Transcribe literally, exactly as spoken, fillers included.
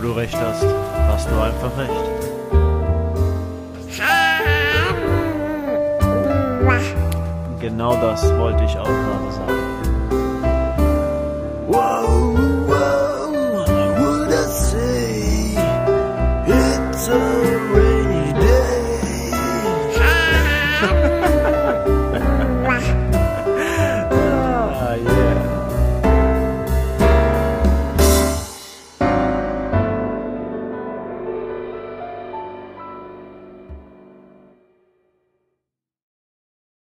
du recht hast, hast du einfach recht. Genau das wollte ich auch gerade sagen.